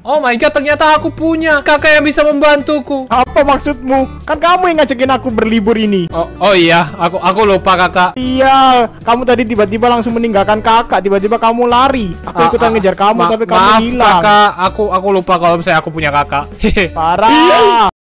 Oh my god, ternyata aku punya kakak yang bisa membantuku. Apa maksudmu? Kan kamu yang ngajakin aku berlibur ini. Oh iya, aku lupa kakak. Iya, kamu tadi tiba-tiba langsung meninggalkan kakak. Tiba-tiba kamu lari. Aku ikutan ngejar kamu, tapi kamu maaf hilang. kakak, aku lupa kalau misalnya aku punya kakak. Parah.